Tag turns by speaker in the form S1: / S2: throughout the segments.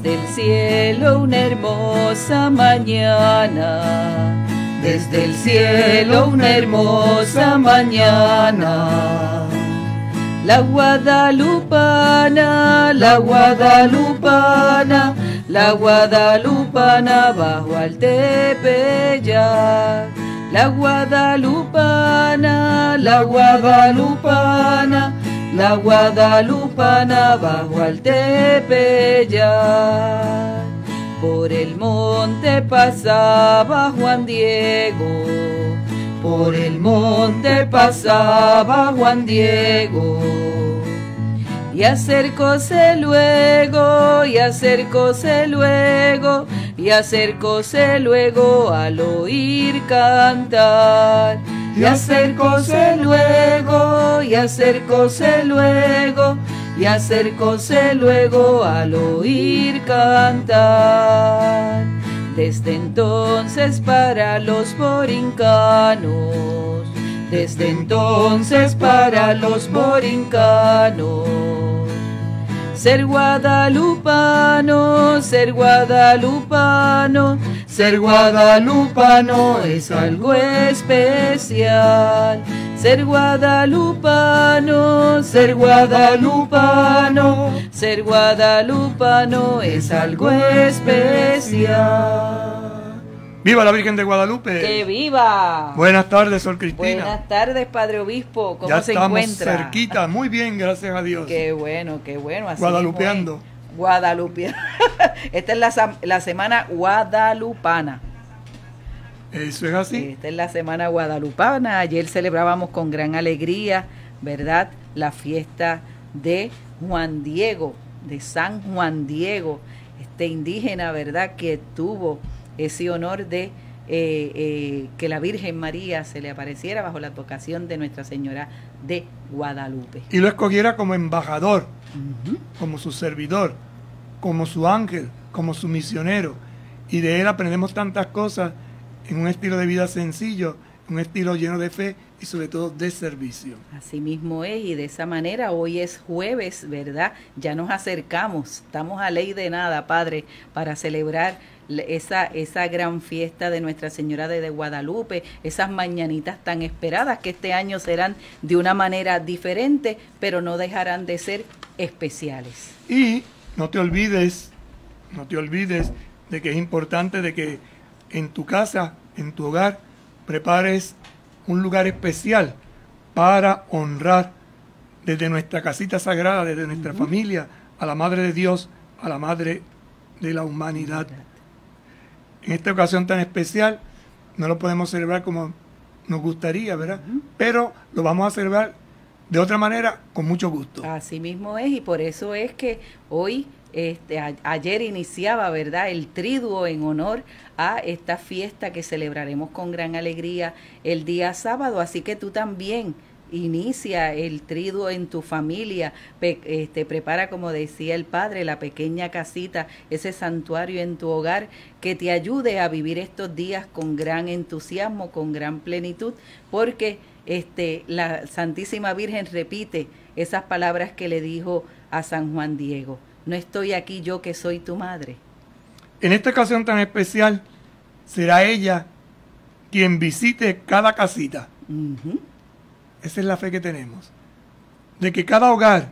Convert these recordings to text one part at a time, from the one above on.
S1: desde el cielo una hermosa mañana, desde el cielo una hermosa mañana. La guadalupana, la guadalupana, la guadalupana bajo al Tepeyac. La guadalupana, la guadalupana, la guadalupana bajo al Tepeyac. Por el monte pasaba Juan Diego, por el monte pasaba Juan Diego. Y acercóse luego, y acercóse luego, y acercóse luego al oír cantar. Y acercóse luego, y acercóse luego, y acercóse luego al oír cantar. Desde entonces para los borincanos, desde entonces para los borincanos, ser guadalupano, ser guadalupano, ser guadalupano es algo especial. Ser guadalupano, ser guadalupano, ser guadalupano es algo especial.
S2: ¡Viva la Virgen de Guadalupe!
S1: ¡Que viva!
S2: Buenas tardes, Sor Cristina.
S1: Buenas tardes, Padre Obispo. ¿Cómo
S2: ya
S1: se
S2: estamos
S1: encuentra?
S2: Cerquita, muy bien, gracias a Dios.
S1: Qué bueno, qué bueno. Así
S2: Guadalupeando.
S1: Guadalupeando. Esta es la semana guadalupana.
S2: Eso es así.
S1: Esta es la semana guadalupana. Ayer celebrábamos con gran alegría, ¿verdad?, la fiesta de Juan Diego, de San Juan Diego, este indígena, ¿verdad?, que tuvo ese honor de que la Virgen María se le apareciera bajo la advocación de Nuestra Señora de Guadalupe.
S2: Y lo escogiera como embajador, como su servidor, como su ángel, como su misionero. Y de él aprendemos tantas cosas en un estilo de vida sencillo, un estilo lleno de fe y sobre todo de servicio.
S1: Así mismo es, y de esa manera hoy es jueves, ¿verdad? Ya nos acercamos, estamos a ley de nada, Padre, para celebrar esa gran fiesta de Nuestra Señora de Guadalupe, esas mañanitas tan esperadas que este año serán de una manera diferente, pero no dejarán de ser especiales.
S2: Y no te olvides de que es importante de que en tu casa, en tu hogar, prepares un lugar especial para honrar desde nuestra casita sagrada, desde nuestra familia, a la Madre de Dios, a la Madre de la humanidad. En esta ocasión tan especial, no lo podemos celebrar como nos gustaría, ¿verdad? Pero lo vamos a celebrar de otra manera, con mucho gusto.
S1: Así mismo es, y por eso es que hoy, ayer iniciaba, ¿verdad?, el triduo en honor a esta fiesta que celebraremos con gran alegría el día sábado. Así que tú también inicia el triduo en tu familia, prepara, como decía el Padre, la pequeña casita, ese santuario en tu hogar que te ayude a vivir estos días con gran entusiasmo, con gran plenitud, porque la Santísima Virgen repite esas palabras que le dijo a San Juan Diego: no estoy aquí yo que soy tu madre.
S2: En esta ocasión tan especial, será ella quien visite cada casita. Esa es la fe que tenemos, de que cada hogar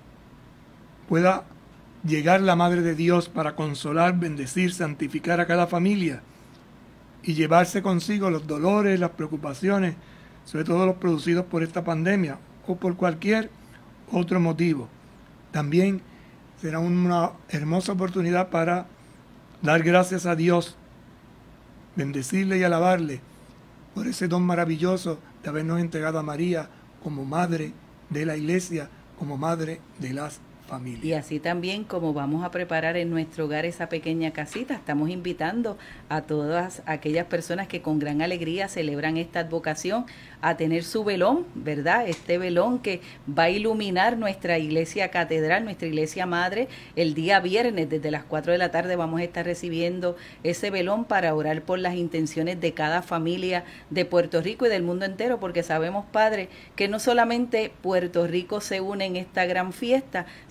S2: pueda llegar la Madre de Dios para consolar, bendecir, santificar a cada familia y llevarse consigo los dolores, las preocupaciones, sobre todo los producidos por esta pandemia o por cualquier otro motivo. También será una hermosa oportunidad para dar gracias a Dios, bendecirle y alabarle por ese don maravilloso de habernos entregado a María como madre de la Iglesia, como madre de las familias.
S1: Y así también, como vamos a preparar en nuestro hogar esa pequeña casita, estamos invitando a todas aquellas personas que con gran alegría celebran esta advocación a tener su velón, ¿verdad? Este velón que va a iluminar nuestra iglesia catedral, nuestra iglesia madre. El día viernes desde las 4 de la tarde vamos a estar recibiendo ese velón para orar por las intenciones de cada familia de Puerto Rico y del mundo entero, porque sabemos, Padre, que no solamente Puerto Rico se une en esta gran fiesta,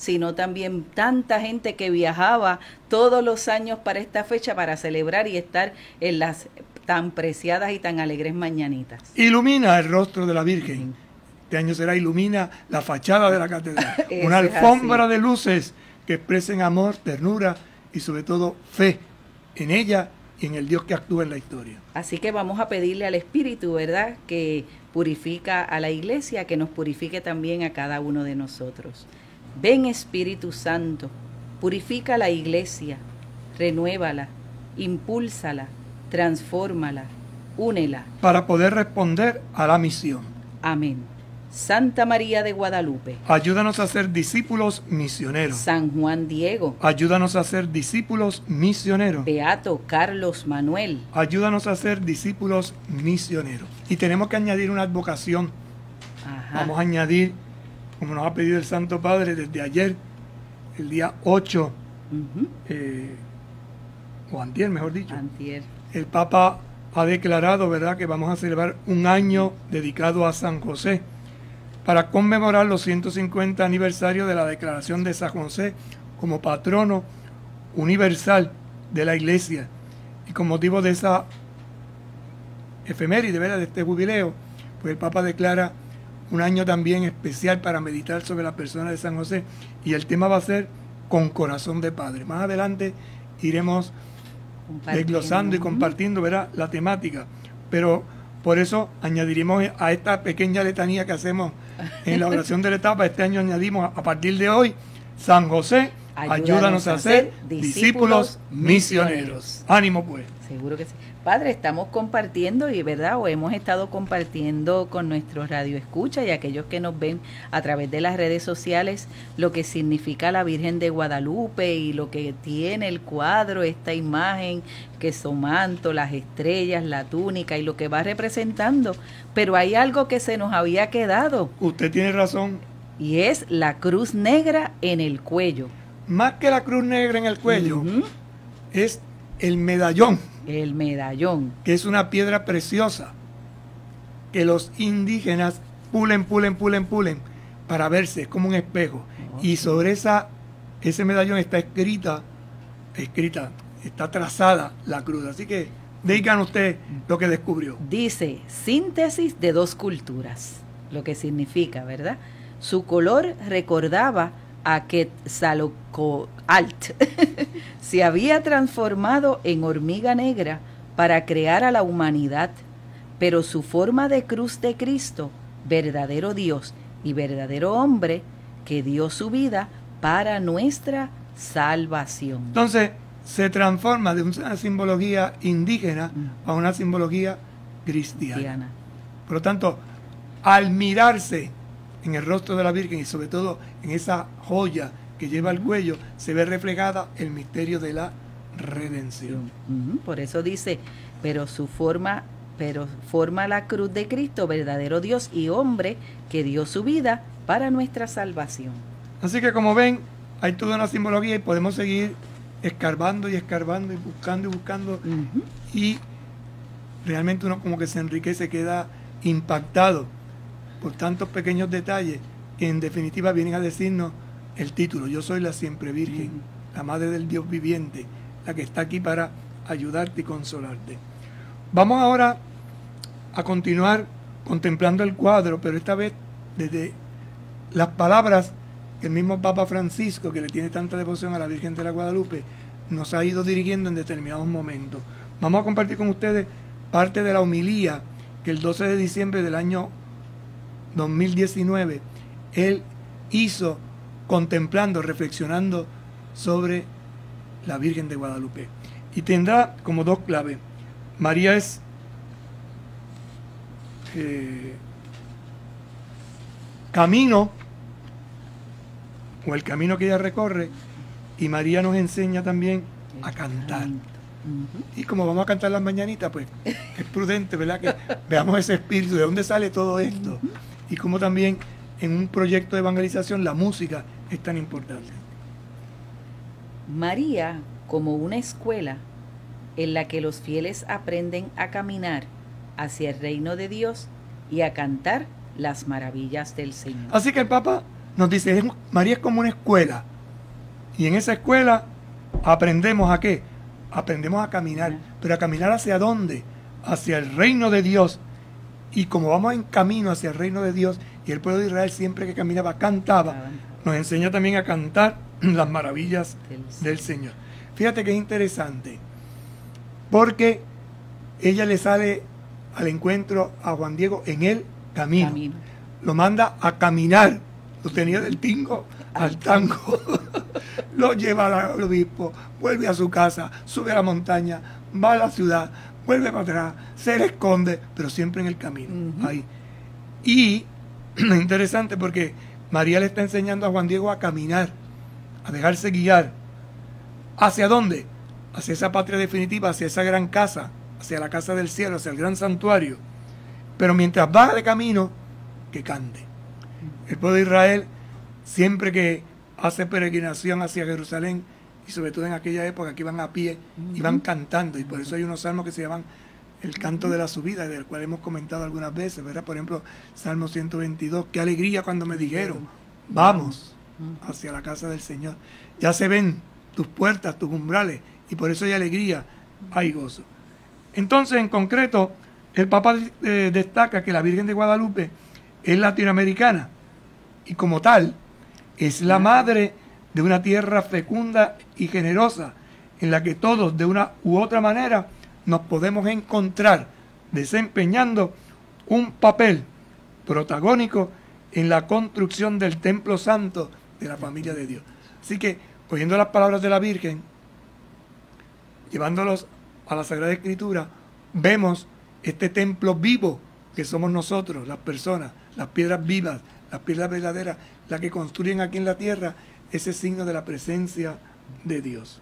S1: sino también tanta gente que viajaba todos los años para esta fecha para celebrar y estar en las tan preciadas y tan alegres mañanitas.
S2: Ilumina el rostro de la Virgen. Este año será ilumina la fachada de la catedral. Una alfombra de luces que expresen amor, ternura y sobre todo fe en ella y en el Dios que actúa en la historia.
S1: Así que vamos a pedirle al Espíritu, ¿verdad?, que purifica a la iglesia, que nos purifique también a cada uno de nosotros. Ven, Espíritu Santo, purifica la iglesia, renuévala, impúlsala, transfórmala, únela.
S2: Para poder responder a la misión.
S1: Amén. Santa María de Guadalupe,
S2: ayúdanos a ser discípulos misioneros.
S1: San Juan Diego,
S2: ayúdanos a ser discípulos misioneros.
S1: Beato Carlos Manuel,
S2: ayúdanos a ser discípulos misioneros. Y tenemos que añadir una advocación.
S1: Ajá.
S2: Vamos a añadir, como nos ha pedido el Santo Padre desde ayer, el día 8, o antier, mejor dicho.
S1: Antier.
S2: El Papa ha declarado, ¿verdad?, que vamos a celebrar un año dedicado a San José, para conmemorar los 150 aniversarios de la declaración de San José como patrono universal de la Iglesia. Y con motivo de esa efeméride, ¿verdad?, de este jubileo, pues el Papa declara un año también especial para meditar sobre la persona de San José, y el tema va a ser Con corazón de padre. Más adelante iremos desglosando y compartiendo, ¿verdad?, la temática, pero por eso añadiremos a esta pequeña letanía que hacemos en la oración de la etapa. Este año añadimos, a partir de hoy, San José, ayúdanos a ser discípulos misioneros. Ánimo pues.
S1: Seguro que sí. Padre, estamos compartiendo, y verdad, o hemos estado compartiendo con nuestros radioescuchas y aquellos que nos ven a través de las redes sociales lo que significa la Virgen de Guadalupe y lo que tiene el cuadro, esta imagen, que su manto, las estrellas, la túnica y lo que va representando. Pero hay algo que se nos había quedado.
S2: Usted tiene razón.
S1: Y es la cruz negra en el cuello.
S2: Más que la cruz negra en el cuello, es el medallón.
S1: El medallón. Que
S2: es una piedra preciosa que los indígenas pulen para verse, es como un espejo. Y sobre ese medallón está está trazada la cruz. Así que digan usted lo que descubrió.
S1: Dice, síntesis de dos culturas, lo que significa, ¿verdad? Su color recordaba a Quetzalcóatl se había transformado en hormiga negra para crear a la humanidad, pero su forma de cruz de Cristo, verdadero Dios y verdadero hombre, que dio su vida para nuestra salvación.
S2: Entonces, se transforma de una simbología indígena a una simbología cristiana. Por lo tanto, al mirarse en el rostro de la Virgen y sobre todo en esa joya que lleva al cuello, se ve reflejada el misterio de la redención.
S1: Por eso dice, pero forma la cruz de Cristo, verdadero Dios y hombre, que dio su vida para nuestra salvación.
S2: Así que, como ven, hay toda una simbología y podemos seguir escarbando y buscando y realmente uno como que se enriquece, queda impactado por tantos pequeños detalles que en definitiva vienen a decirnos el título: yo soy la siempre Virgen, la Madre del Dios viviente, la que está aquí para ayudarte y consolarte. Vamos ahora a continuar contemplando el cuadro, pero esta vez desde las palabras que el mismo Papa Francisco, que le tiene tanta devoción a la Virgen de la Guadalupe, nos ha ido dirigiendo en determinados momentos. Vamos a compartir con ustedes parte de la homilía que el 12 de diciembre del año 2019 él hizo contemplando, reflexionando sobre la Virgen de Guadalupe. Y tendrá como dos claves. María es camino, o el camino que ella recorre, y María nos enseña también a cantar. Y como vamos a cantar las mañanitas, pues es prudente, ¿verdad?, que veamos ese espíritu, de dónde sale todo esto, y como también en un proyecto de evangelización la música es tan importante.
S1: María como una escuela en la que los fieles aprenden a caminar hacia el reino de Dios y a cantar las maravillas del Señor.
S2: Así que el Papa nos dice, María es como una escuela. Y en esa escuela aprendemos ¿a qué? Aprendemos a caminar. ¿Pero a caminar hacia dónde? Hacia el reino de Dios. Y como vamos en camino hacia el reino de Dios, y el pueblo de Israel siempre que caminaba cantaba, nos enseña también a cantar las maravillas del Señor. Fíjate que es interesante, porque ella le sale al encuentro a Juan Diego en el camino. Lo manda a caminar, lo tenía del tingo al tango, lo lleva al obispo, vuelve a su casa, sube a la montaña, va a la ciudad, vuelve para atrás, se le esconde, pero siempre en el camino, ahí. Y es interesante porque María le está enseñando a Juan Diego a caminar, a dejarse guiar. ¿Hacia dónde? Hacia esa patria definitiva, hacia esa gran casa, hacia la casa del cielo, hacia el gran santuario. Pero mientras va de camino, que cante. El pueblo de Israel, siempre que hace peregrinación hacia Jerusalén, y sobre todo en aquella época que iban a pie, iban cantando, y por eso hay unos salmos que se llaman el canto de la subida, del cual hemos comentado algunas veces, ¿verdad? Por ejemplo, Salmo 122, qué alegría cuando me dijeron, vamos hacia la casa del Señor. Ya se ven tus puertas, tus umbrales, y por eso hay alegría, hay gozo. Entonces, en concreto, el Papa destaca que la Virgen de Guadalupe es latinoamericana, y como tal, es la madre de una tierra fecunda y generosa, en la que todos, de una u otra manera, nos podemos encontrar desempeñando un papel protagónico en la construcción del templo santo de la familia de Dios. Así que, oyendo las palabras de la Virgen, llevándolos a la Sagrada Escritura, vemos este templo vivo que somos nosotros, las personas, las piedras vivas, las piedras verdaderas, las que construyen aquí en la tierra ese signo de la presencia de Dios.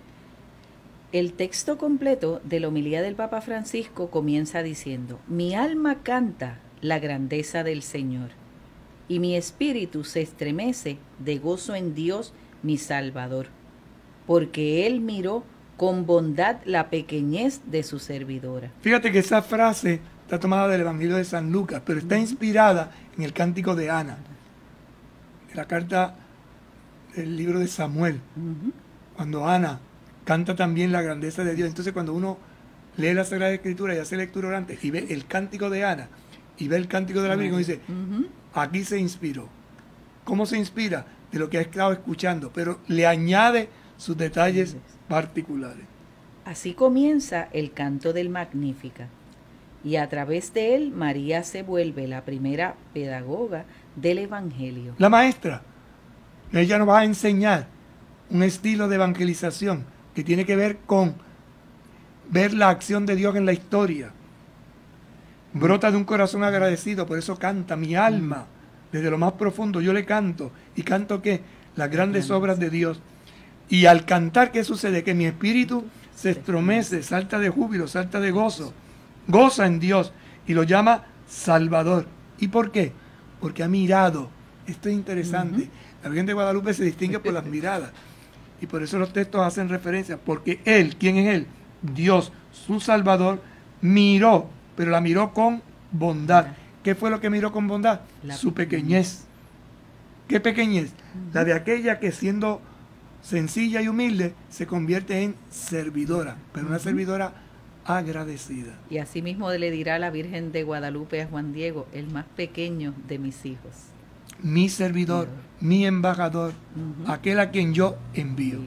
S1: El texto completo de la homilía del Papa Francisco comienza diciendo: mi alma canta la grandeza del Señor, y mi espíritu se estremece de gozo en Dios mi Salvador, porque Él miró con bondad la pequeñez de su servidora.
S2: Fíjate que esa frase está tomada del Evangelio de San Lucas, pero está inspirada en el cántico de Ana, de la carta del libro de Samuel, cuando Ana canta también la grandeza de Dios. Entonces, cuando uno lee la Sagrada Escritura y hace lectura orante y ve el cántico de Ana y ve el cántico de la Virgen, dice, aquí se inspiró. ¿Cómo se inspira? De lo que ha estado escuchando, pero le añade sus detalles particulares.
S1: Así comienza el canto del Magnífica, y a través de él María se vuelve la primera pedagoga del Evangelio.
S2: La maestra, ella nos va a enseñar un estilo de evangelización que tiene que ver con ver la acción de Dios en la historia. Brota de un corazón agradecido, por eso canta mi alma, desde lo más profundo yo le canto. ¿Y canto qué? Las grandes obras de Dios. Y al cantar, ¿qué sucede? Que mi espíritu se estremece, salta de júbilo, salta de gozo, goza en Dios y lo llama Salvador. ¿Y por qué? Porque ha mirado. Esto es interesante. La Virgen de Guadalupe se distingue por las miradas. Y por eso los textos hacen referencia, porque Él, ¿quién es Él? Dios, su Salvador, miró, pero la miró con bondad. ¿Qué fue lo que miró con bondad? Su pequeñez. ¿Qué pequeñez? La de aquella que siendo sencilla y humilde se convierte en servidora, pero una servidora agradecida.
S1: Y así mismo le dirá la Virgen de Guadalupe a Juan Diego: el más pequeño de mis hijos.
S2: Mi servidor, mi embajador, aquel a quien yo envío.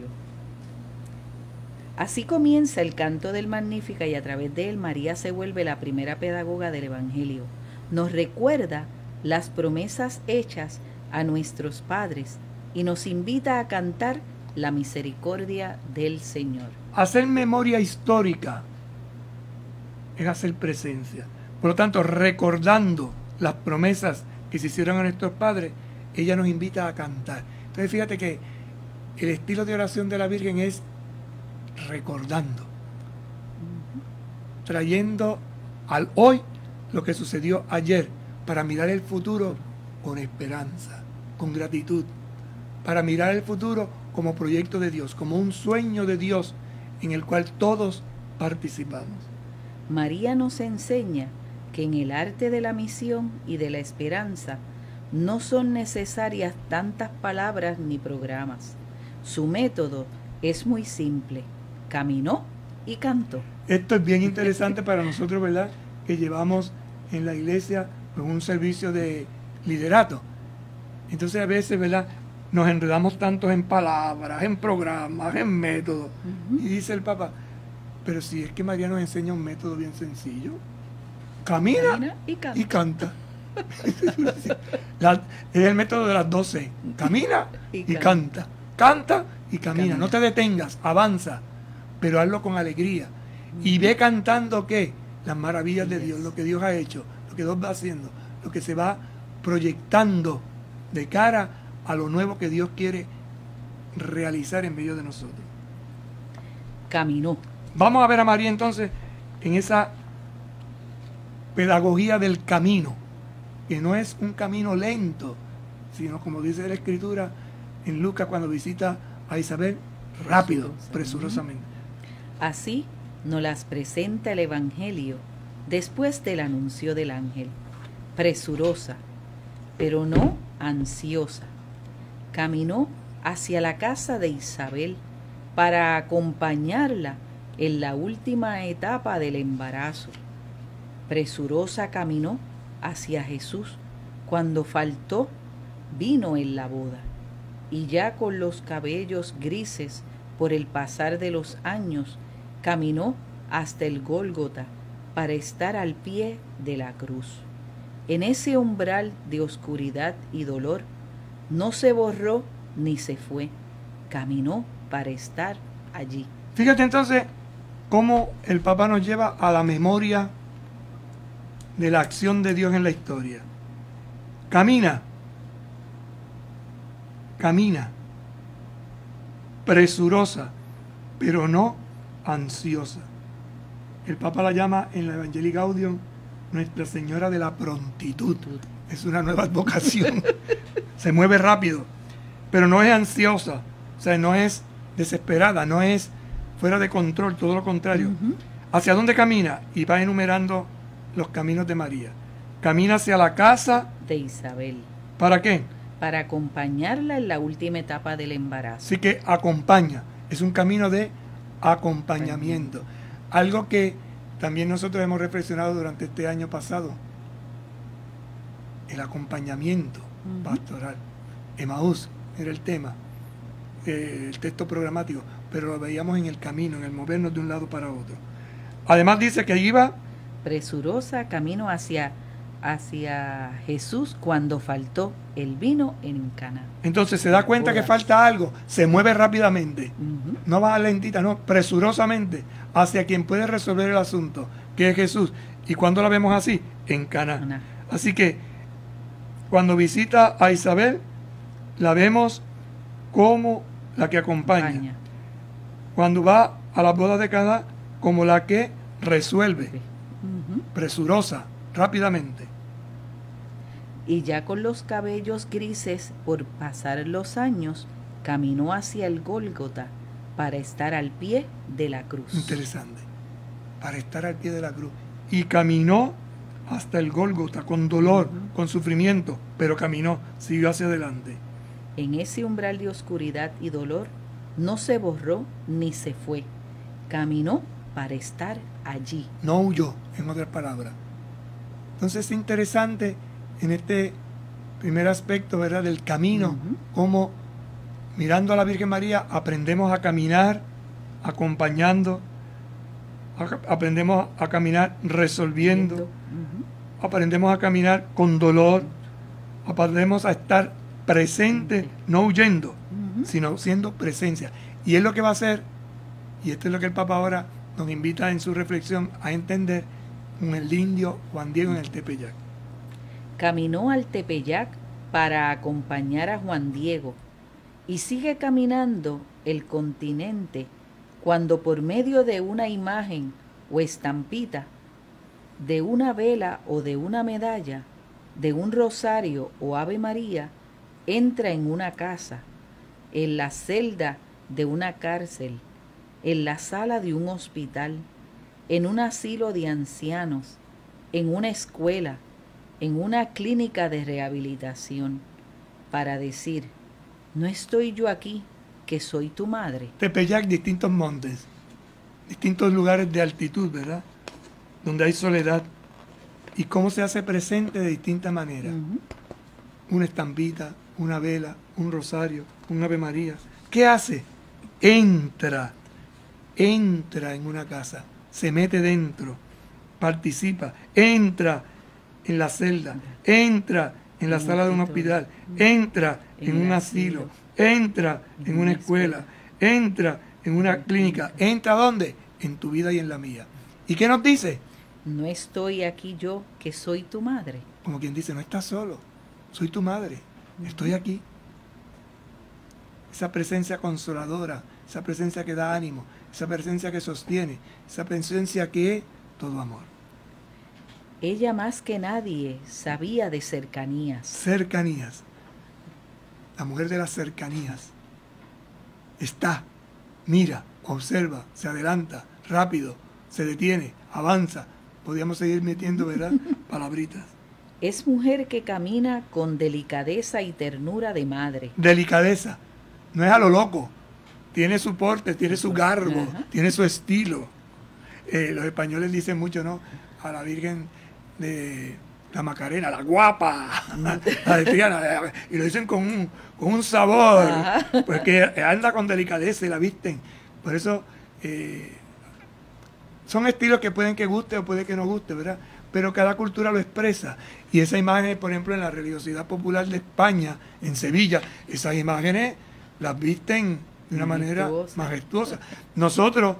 S1: Así comienza el canto del Magnífica, y a través de él María se vuelve la primera pedagoga del Evangelio. Nos recuerda las promesas hechas a nuestros padres y nos invita a cantar la misericordia del Señor.
S2: Hacer memoria histórica es hacer presencia. Por lo tanto, recordando las promesas que se hicieron a nuestros padres, ella nos invita a cantar. Entonces fíjate que el estilo de oración de la Virgen es recordando, trayendo al hoy lo que sucedió ayer, para mirar el futuro con esperanza, con gratitud, para mirar el futuro como proyecto de Dios, como un sueño de Dios en el cual todos participamos.
S1: María nos enseña que en el arte de la misión y de la esperanza no son necesarias tantas palabras ni programas. Su método es muy simple. Caminó y cantó.
S2: Esto es bien interesante para nosotros, ¿verdad? Que llevamos en la iglesia pues, un servicio de liderato. Entonces a veces, ¿verdad? Nos enredamos tanto en palabras, en programas, en métodos. Y dice el Papa, pero si es que María nos enseña un método bien sencillo. Camina y canta. Es el método de las 12. Camina y canta. Canta y camina. No te detengas, avanza, pero hazlo con alegría. Y ve cantando ¿qué? Las maravillas de Dios, lo que Dios ha hecho, lo que Dios va haciendo, lo que se va proyectando de cara a lo nuevo que Dios quiere realizar en medio de nosotros.
S1: Caminó.
S2: Vamos a ver a María entonces en esa pedagogía del camino, que no es un camino lento, sino como dice la Escritura en Lucas cuando visita a Isabel, rápido, presurosamente.
S1: Así nos las presenta el Evangelio después del anuncio del ángel. Presurosa, pero no ansiosa. Caminó hacia la casa de Isabel para acompañarla en la última etapa del embarazo. Presurosa caminó hacia Jesús cuando faltó vino en la boda, y ya con los cabellos grises por el pasar de los años, caminó hasta el Gólgota para estar al pie de la cruz. En ese umbral de oscuridad y dolor, no se borró ni se fue, caminó para estar allí.
S2: Fíjate entonces cómo el Papa nos lleva a la memoria de la acción de Dios en la historia. Camina, presurosa, pero no ansiosa. El Papa la llama en la Evangelii Gaudium Nuestra Señora de la Prontitud. Es una nueva advocación. Se mueve rápido, pero no es ansiosa, o sea, no es desesperada, no es fuera de control, todo lo contrario. ¿Hacia dónde camina? Y va enumerando los caminos de María. Camina hacia la casa
S1: de Isabel.
S2: ¿Para qué?
S1: Para acompañarla en la última etapa del embarazo.
S2: Así que acompaña, es un camino de acompañamiento. Algo que también nosotros hemos reflexionado durante este año pasado. El acompañamiento pastoral. Emaús era el tema, el texto programático, pero lo veíamos en el camino, en el movernos de un lado para otro. Además dice que iba
S1: presurosa camino hacia Jesús cuando faltó el vino en Caná.
S2: Entonces se da cuenta que falta algo, se mueve rápidamente, no va lentita, no, presurosamente hacia quien puede resolver el asunto, que es Jesús. ¿Y cuándo la vemos así? En Caná. Así que cuando visita a Isabel, la vemos como la que acompaña. Cuando va a la boda de Caná, como la que resuelve, presurosa, rápidamente.
S1: Y ya con los cabellos grises por pasar los años, caminó hacia el Gólgota para estar al pie de la cruz.
S2: Interesante, para estar al pie de la cruz. Y caminó hasta el Gólgota con dolor, con sufrimiento, pero caminó, siguió hacia adelante.
S1: En ese umbral de oscuridad y dolor, no se borró ni se fue, caminó para estar allí.
S2: No huyó, en otras palabras. Entonces es interesante en este primer aspecto, ¿verdad?, del camino, cómo mirando a la Virgen María aprendemos a caminar acompañando, aprendemos a caminar resolviendo, aprendemos a caminar con dolor, aprendemos a estar presente, no huyendo, sino siendo presencia. Y es lo que va a hacer, y esto es lo que el Papa ahora nos invita en su reflexión a entender con el indio Juan Diego en el Tepeyac.
S1: Caminó al Tepeyac para acompañar a Juan Diego y sigue caminando el continente cuando por medio de una imagen o estampita, de una vela o de una medalla, de un rosario o Ave María, entra en una casa, en la celda de una cárcel, en la sala de un hospital, en un asilo de ancianos, en una escuela, en una clínica de rehabilitación para decir, no estoy yo aquí, que soy tu madre.
S2: Tepeyac, distintos montes, distintos lugares de altitud, ¿verdad? Donde hay soledad. Y cómo se hace presente de distintas maneras. Una estampita, una vela, un rosario, un Ave María. ¿Qué hace? Entra en una casa, se mete dentro, participa, entra en la celda, entra en la sala de un hospital, entra en un asilo, entra en una escuela, entra en una clínica. ¿Entra dónde? En tu vida y en la mía. ¿Y qué nos dice?
S1: No estoy aquí yo, que soy tu madre.
S2: Como quien dice, no estás solo, soy tu madre, estoy aquí. Esa presencia consoladora, esa presencia que da ánimo, esa presencia que sostiene, esa presencia que es todo amor.
S1: Ella más que nadie sabía de cercanías.
S2: Cercanías. La mujer de las cercanías. Está, mira, observa, se adelanta, rápido, se detiene, avanza. Podríamos seguir metiendo, ¿verdad? Palabritas.
S1: Es mujer que camina con delicadeza y ternura de madre.
S2: Delicadeza. No es a lo loco. Tiene su porte, tiene su garbo, tiene su estilo. Los españoles dicen mucho, ¿no? A la Virgen de la Macarena, la guapa, la de Triana, y lo dicen con un sabor, porque anda con delicadeza y la visten. Por eso son estilos que pueden que guste o puede que no guste, ¿verdad? Pero cada cultura lo expresa. Y esa imagen, por ejemplo, en la religiosidad popular de España, en Sevilla, esas imágenes las visten de una manera majestuosa. Nosotros,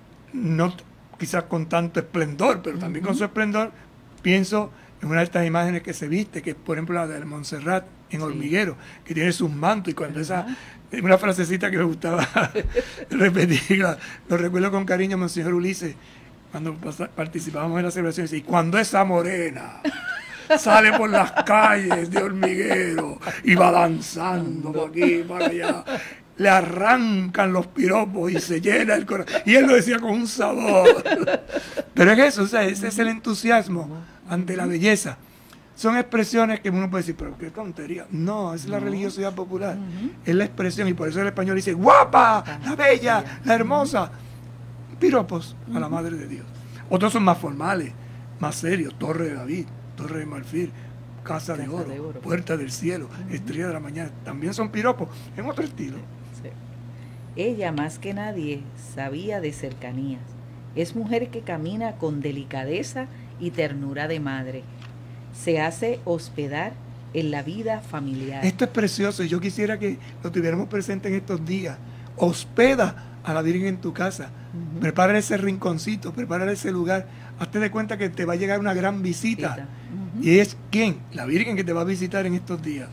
S2: no quizás con tanto esplendor, pero también con su esplendor, pienso en una de estas imágenes que se viste, que es por ejemplo la del Montserrat en Hormiguero, que tiene sus mantos, y cuando una frasecita que me gustaba repetirla, lo recuerdo con cariño, Monseñor Ulises, cuando participábamos en la celebración, dice, y cuando esa morena sale por las calles de Hormiguero y va danzando por aquí, para allá, le arrancan los piropos y se llena el corazón. Y él lo decía con un sabor. Pero es eso, o sea, ese es el entusiasmo ante la belleza. Son expresiones que uno puede decir, pero qué tontería. No, es la religiosidad popular. Es la expresión, y por eso el español dice, guapa, la bella, la hermosa. Piropos a la Madre de Dios. Otros son más formales, más serios. Torre de David, Torre de Marfil, Casa de Oro, Puerta del Cielo, Estrella de la Mañana. También son piropos, en otro estilo.
S1: Sí. Ella más que nadie sabía de cercanías. Es mujer que camina con delicadeza y ternura de madre. Se hace hospedar en la vida familiar.
S2: Esto es precioso y yo quisiera que lo tuviéramos presente en estos días. Hospeda a la Virgen en tu casa. Prepara ese rinconcito, prepara ese lugar. Hazte de cuenta que te va a llegar una gran visita. ¿Y es quién? La Virgen que te va a visitar en estos días.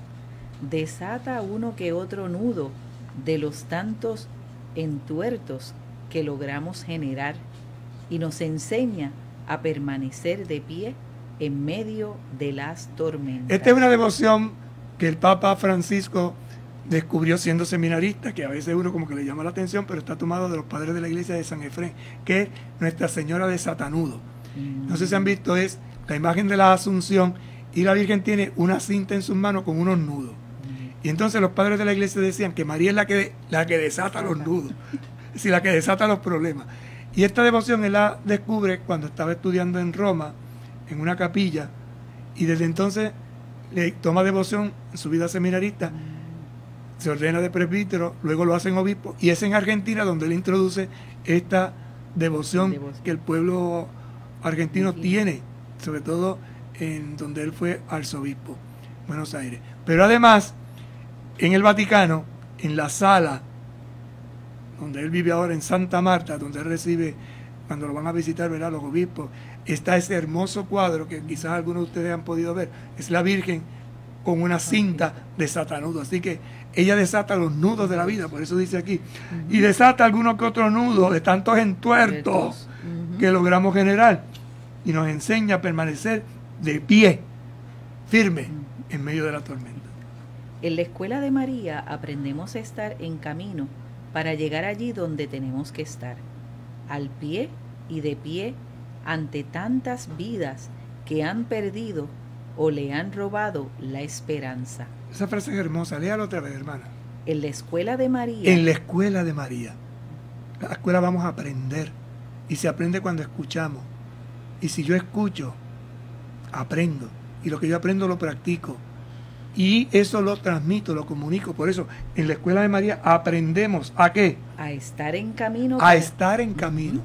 S1: Desata uno que otro nudo de los tantos entuertos que logramos generar y nos enseña a permanecer de pie en medio de las tormentas.
S2: Esta es una devoción que el Papa Francisco descubrió siendo seminarista, que a veces uno como que le llama la atención, pero está tomado de los padres de la iglesia de San Efrén, que es Nuestra Señora de Satanudo. No sé si han visto, es la imagen de la Asunción, y la Virgen tiene una cinta en sus manos con unos nudos. Y entonces los padres de la iglesia decían que María es la que desata los nudos, es decir, la que desata los problemas. Y esta devoción él la descubre cuando estaba estudiando en Roma, en una capilla, y desde entonces le toma devoción en su vida seminarista, se ordena de presbítero, luego lo hacen obispo, y es en Argentina donde él introduce esta devoción que el pueblo argentino tiene, sobre todo en donde él fue arzobispo, Buenos Aires. Pero además, en el Vaticano, en la sala donde él vive ahora, en Santa Marta, donde él recibe, cuando lo van a visitar, ¿verdad?, los obispos, está ese hermoso cuadro que quizás algunos de ustedes han podido ver. Es la Virgen con una cinta de satanudo. Así que ella desata los nudos de la vida, por eso dice aquí. Y desata algunos que otros nudos de tantos entuertos que logramos generar. Y nos enseña a permanecer de pie, firme, en medio de la tormenta.
S1: En la escuela de María aprendemos a estar en camino para llegar allí donde tenemos que estar, al pie y de pie ante tantas vidas que han perdido o le han robado la esperanza.
S2: Esa frase es hermosa, léala otra vez, hermana.
S1: En la escuela de María.
S2: En la escuela de María. En la escuela vamos a aprender. Y se aprende cuando escuchamos. Y si yo escucho, aprendo. Y lo que yo aprendo lo practico. Y eso lo transmito, lo comunico. Por eso, en la escuela de María aprendemos ¿a qué?
S1: A estar en camino.
S2: A estar en camino.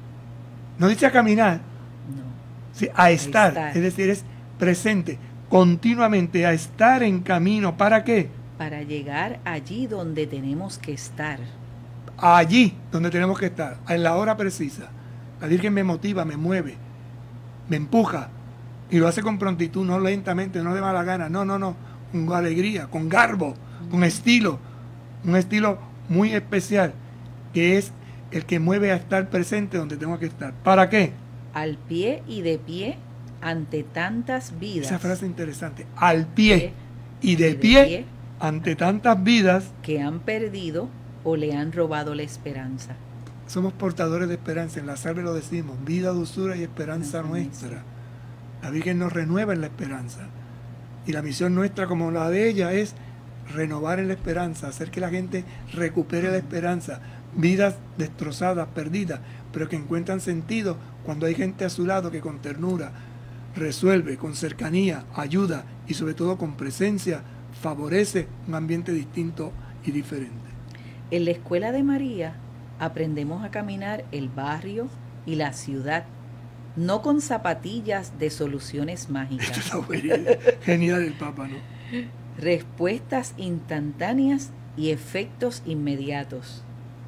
S2: No dice a caminar.
S1: No.
S2: Sí, a estar. Es decir, es presente. Continuamente a estar en camino. ¿Para qué?
S1: Para llegar allí donde tenemos que estar.
S2: Allí donde tenemos que estar. En la hora precisa. La Virgen me motiva, me mueve, me empuja. Y lo hace con prontitud, no lentamente, no de mala gana. No, no, no. Con alegría, con garbo, con estilo. Un estilo muy especial, que es el que mueve a estar presente donde tengo que estar. ¿Para qué?
S1: Al pie y de pie ante tantas vidas.
S2: Esa frase interesante. Al pie y de pie ante tantas vidas
S1: que han perdido o le han robado la esperanza.
S2: Somos portadores de esperanza. En la salve lo decimos. Vida, dulzura y esperanza nuestra. La Virgen nos renueva en la esperanza. Y la misión nuestra, como la de ella, es renovar en la esperanza, hacer que la gente recupere la esperanza. Vidas destrozadas, perdidas, pero que encuentran sentido cuando hay gente a su lado que con ternura resuelve, con cercanía, ayuda y sobre todo con presencia, favorece un ambiente distinto y diferente.
S1: En la escuela de María aprendemos a caminar el barrio y la ciudad, no con zapatillas de soluciones mágicas.
S2: Esto está genial el Papa, ¿no?
S1: Respuestas instantáneas y efectos inmediatos,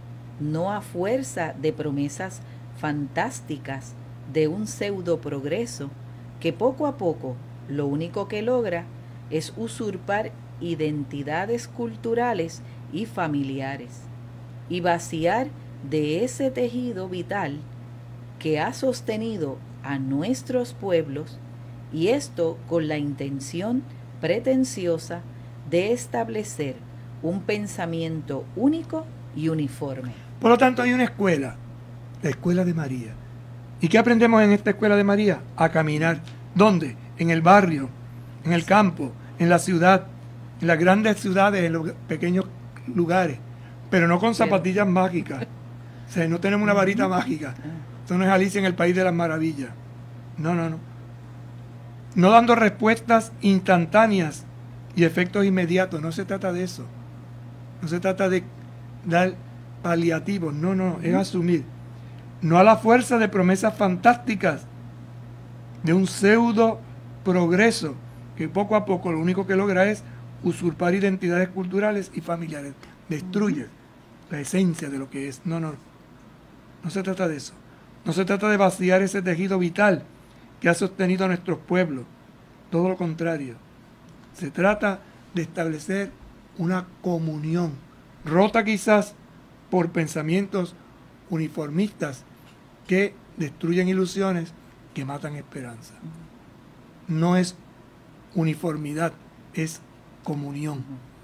S1: no a fuerza de promesas fantásticas de un pseudo progreso que poco a poco lo único que logra es usurpar identidades culturales y familiares y vaciar de ese tejido vital que ha sostenido a nuestros pueblos, y esto con la intención pretenciosa de establecer un pensamiento único y uniforme.
S2: Por lo tanto, hay una escuela, la escuela de María. ¿Y qué aprendemos en esta escuela de María? A caminar. ¿Dónde? En el barrio, en el campo, en la ciudad, en las grandes ciudades, en los pequeños lugares, pero no con zapatillas mágicas. O sea, no tenemos una varita mágica. Esto no es Alicia en el País de las Maravillas. No, no, no. No dando respuestas instantáneas y efectos inmediatos. No se trata de eso. No se trata de dar paliativos. No, no, es asumir. No a la fuerza de promesas fantásticas de un pseudo progreso que poco a poco lo único que logra es usurpar identidades culturales y familiares. Destruye la esencia de lo que es. No, no. No se trata de eso. No se trata de vaciar ese tejido vital que ha sostenido a nuestros pueblos. Todo lo contrario. Se trata de establecer una comunión, rota quizás por pensamientos uniformistas que destruyen ilusiones, que matan esperanza. No es uniformidad, es comunión.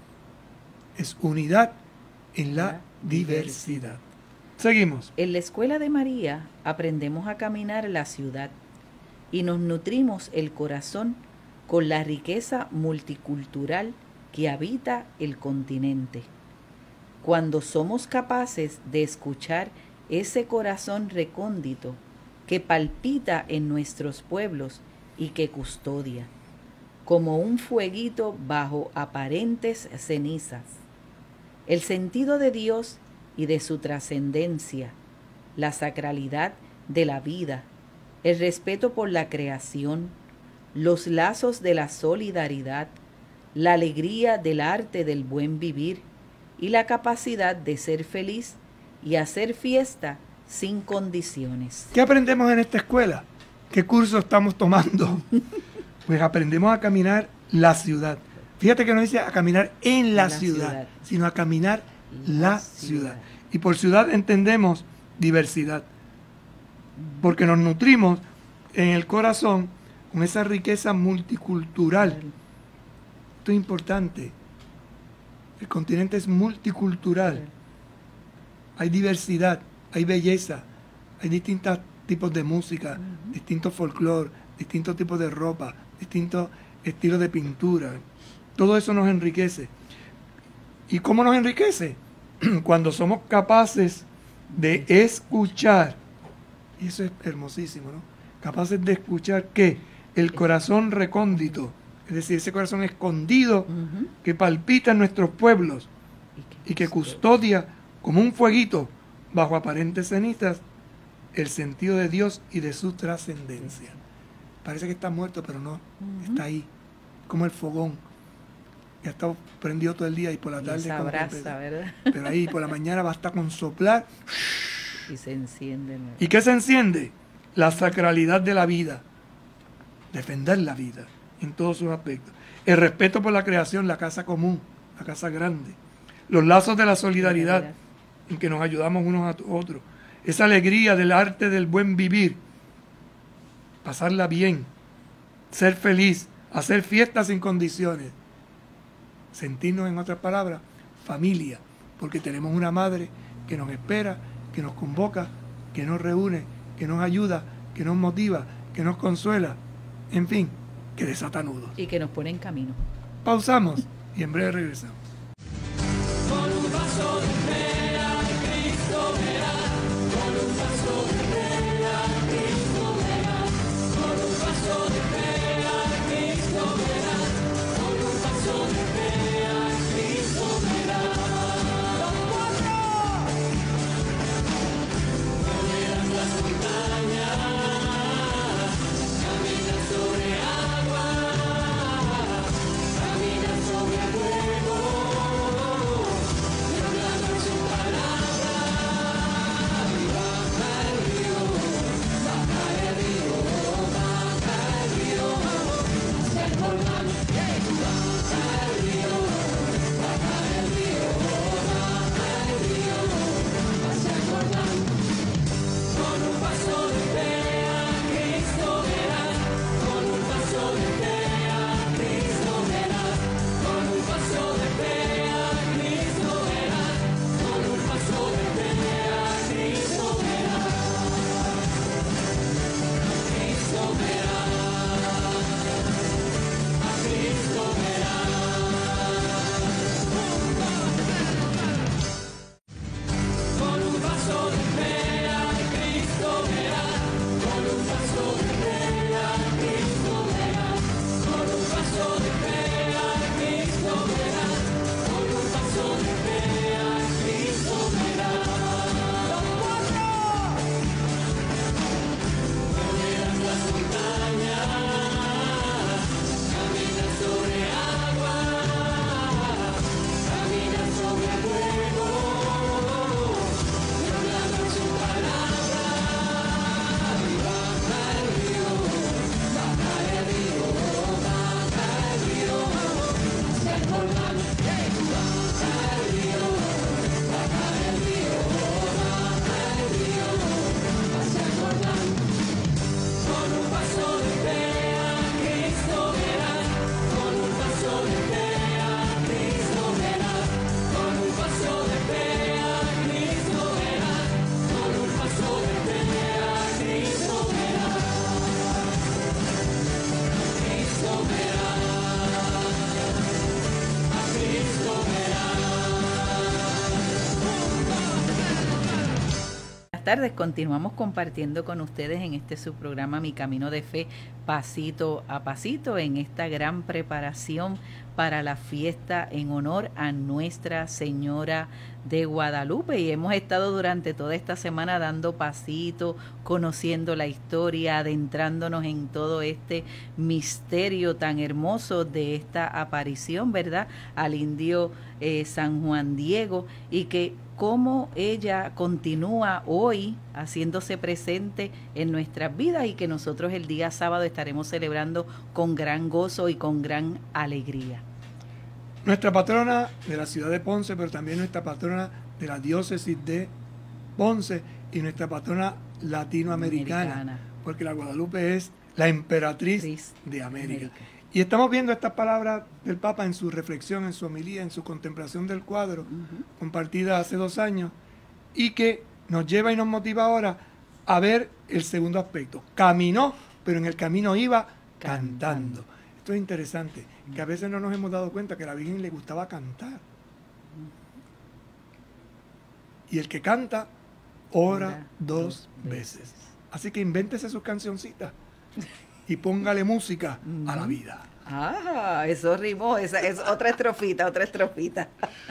S2: Es unidad en la diversidad. Seguimos.
S1: En la escuela de María aprendemos a caminar la ciudad y nos nutrimos el corazón con la riqueza multicultural que habita el continente. Cuando somos capaces de escuchar ese corazón recóndito que palpita en nuestros pueblos y que custodia, como un fueguito bajo aparentes cenizas, el sentido de Dios y de su trascendencia, la sacralidad de la vida, el respeto por la creación, los lazos de la solidaridad, la alegría del arte del buen vivir y la capacidad de ser feliz y hacer fiesta sin condiciones.
S2: ¿Qué aprendemos en esta escuela? ¿Qué curso estamos tomando? Pues aprendemos a caminar la ciudad. Fíjate que no dice a caminar en la ciudad, sino a caminar la ciudad. Y por ciudad entendemos diversidad, porque nos nutrimos en el corazón con esa riqueza multicultural. Esto es importante. El continente es multicultural. Hay diversidad, hay belleza, hay distintos tipos de música, distintos folclore, distintos tipos de ropa, distintos estilos de pintura. Todo eso nos enriquece. ¿Y cómo nos enriquece? Cuando somos capaces de escuchar, y eso es hermosísimo, ¿no? Capaces de escuchar que el corazón recóndito, es decir, ese corazón escondido que palpita en nuestros pueblos y que custodia como un fueguito bajo aparentes cenizas el sentido de Dios y de su trascendencia. Parece que está muerto, pero no, está ahí, como el fogón, que ha estado prendido todo el día y por la tarde.
S1: Abraza, ¿verdad?
S2: Pero ahí por la mañana basta con soplar
S1: y se enciende.
S2: ¿Y qué se enciende? La sacralidad de la vida, defender la vida en todos sus aspectos, el respeto por la creación, la casa común, la casa grande, los lazos de la solidaridad en que nos ayudamos unos a otros, esa alegría del arte del buen vivir, pasarla bien, ser feliz, hacer fiestas sin condiciones, sentirnos, en otras palabras, familia, porque tenemos una madre que nos espera, que nos convoca, que nos reúne, que nos ayuda, que nos motiva, que nos consuela, en fin, que desata nudos.
S1: Y que nos pone en camino.
S2: Pausamos y en breve regresamos.
S3: Con un vaso de fe a Cristo verás, con un vaso de fe a Cristo verás, con un vaso de fe a Cristo verás, con un vaso de fe a Cristo verás. ¡Los cuatro! No verás las montañas, caminas sobre agua, caminas sobre fuego.
S1: Tardes, continuamos compartiendo con ustedes en este subprograma Mi Camino de Fe, pasito a pasito, en esta gran preparación para la fiesta en honor a Nuestra Señora de Guadalupe, y hemos estado durante toda esta semana dando pasitos, conociendo la historia, adentrándonos en todo este misterio tan hermoso de esta aparición, ¿verdad?, al indio San Juan Diego, y que cómo ella continúa hoy haciéndose presente en nuestras vidas, y que nosotros el día sábado estaremos celebrando con gran gozo y con gran alegría.
S2: Nuestra patrona de la ciudad de Ponce, pero también nuestra patrona de la diócesis de Ponce y nuestra patrona latinoamericana, porque la Guadalupe es la emperatriz de América. Y estamos viendo estas palabras del Papa en su reflexión, en su homilía, en su contemplación del cuadro, compartida hace 2 años, y que nos lleva y nos motiva ahora a ver el segundo aspecto. Caminó, pero en el camino iba cantando. Esto es interesante, que a veces no nos hemos dado cuenta que a la Virgen le gustaba cantar. Y el que canta, ora dos veces. Así que invéntese sus cancioncitas y póngale música a la vida.
S1: Ah, eso rimó, esa es otra estrofita, otra estrofita.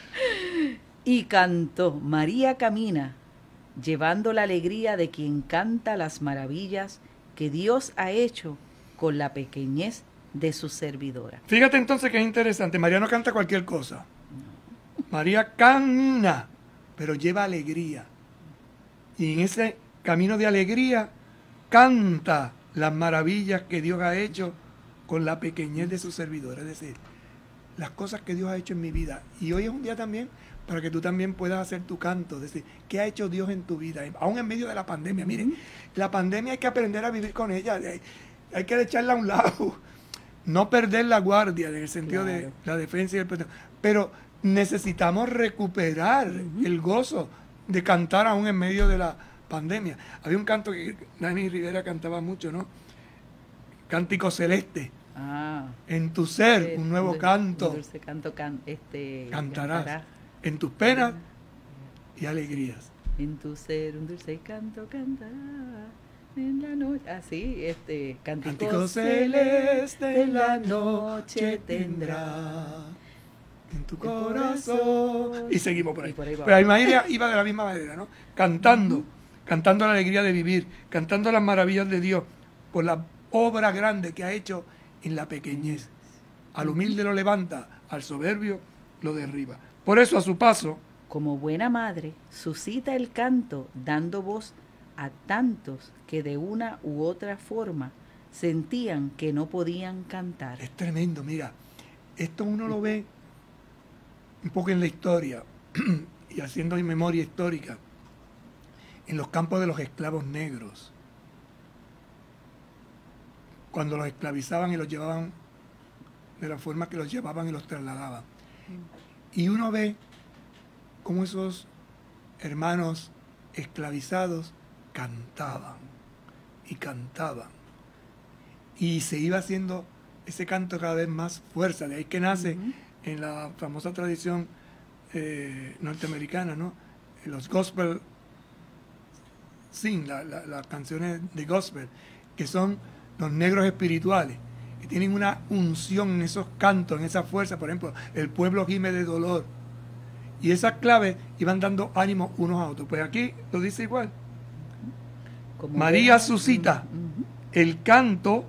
S1: Y cantó, María camina, llevando la alegría de quien canta las maravillas que Dios ha hecho con la pequeñez de su servidora.
S2: Fíjate entonces que es interesante, María no canta cualquier cosa. María camina, pero lleva alegría. Y en ese camino de alegría canta las maravillas que Dios ha hecho con la pequeñez de su servidora. Es decir, las cosas que Dios ha hecho en mi vida. Y hoy es un día también para que tú también puedas hacer tu canto. Es decir, ¿qué ha hecho Dios en tu vida? Aún en medio de la pandemia. Miren, la pandemia hay que aprender a vivir con ella. Hay que echarla a un lado. No perder la guardia en el sentido de la defensa y el protección. Pero necesitamos recuperar el gozo de cantar aún en medio de la pandemia. Había un canto que Dani Rivera cantaba mucho, ¿no? Cántico celeste. En tu ser, un nuevo canto.
S1: Un dulce canto
S2: cantarás. En tus penas y alegrías.
S1: En tu ser, un dulce canto cantará. En la noche, así,
S2: cántico celeste en la noche tendrá. En tu corazón. Y seguimos por ahí. Pero ahí María iba de la misma manera, ¿no? Cantando, cantando la alegría de vivir, cantando las maravillas de Dios por la obra grande que ha hecho en la pequeñez. Al humilde lo levanta, al soberbio lo derriba. Por eso a su paso,
S1: como buena madre, suscita el canto dando voz a tantos que de una u otra forma sentían que no podían cantar.
S2: Es tremendo, mira, esto uno lo ve un poco en la historia y haciendo memoria histórica en los campos de los esclavos negros, cuando los esclavizaban y los llevaban de la forma que los llevaban y los trasladaban. Y uno ve cómo esos hermanos esclavizados cantaban y cantaban. Y se iba haciendo ese canto cada vez más fuerza. De ahí que nace en la famosa tradición norteamericana, ¿no? Los gospel sing, las canciones de gospel, que son los negros espirituales, que tienen una unción en esos cantos, en esa fuerza. Por ejemplo, el pueblo gime de dolor. Y esas claves iban dando ánimo unos a otros. Pues aquí lo dice igual. Como María suscita el canto